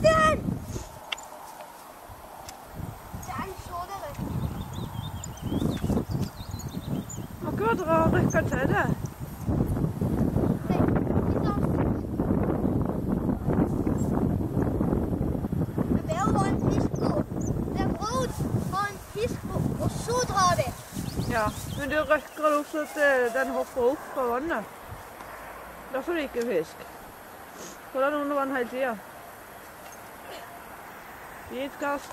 den! Den så dere. Akkurat dra og rykke til det. Og så drar vi. Ja, men du røkker det opp så at den hopper opp fra vannet. Da får du ikke fisk. Hold den under vann hele tiden. Gi et kast.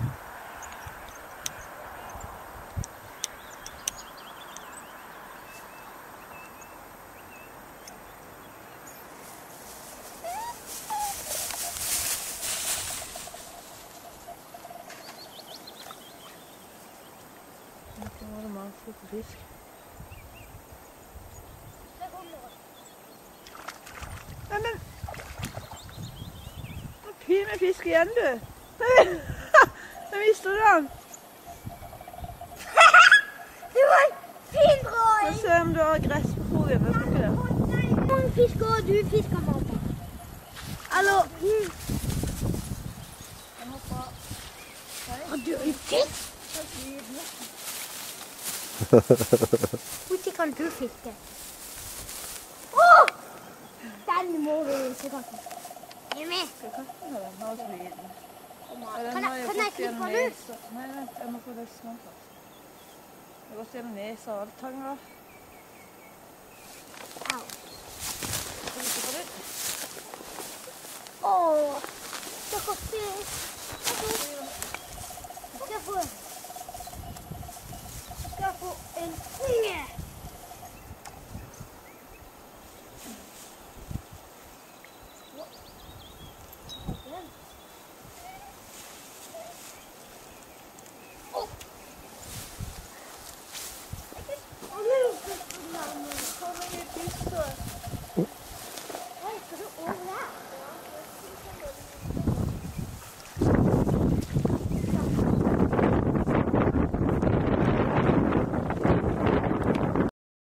Nå var det masse på fisk. Nei, men... Nå pyr med fisk igjen, du. Nå mister du den. Det var en fin drøy. Nå ser om du har gress på krogen. Vet du ikke det? Hvor mange fisker har du fisket, mamma? Eller... Har du en fisk? Hvor kan du fiske? Åh! Den må vi sikkert. Jeg er med. Skal jeg kaste den? Den var så liten. Kan jeg klippe den ut? Nei, vent, jeg må få løsne den først. Jeg går gjennom nesa og alt tanger. Au. Skal vi ikke få det? Åh, stakkars fisk. Skal få en unge. Hvor mye fisk så?